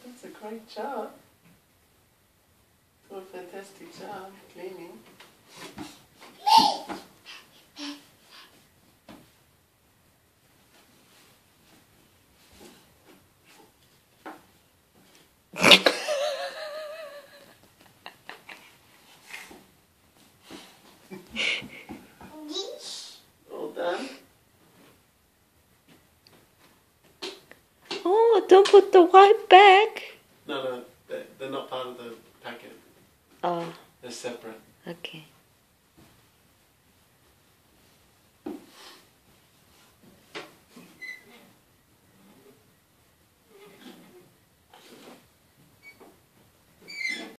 That's a great job. Do a fantastic job cleaning. All done? Oh, don't put the white back. No, they're not part of the packet. Oh, They're separate. okay.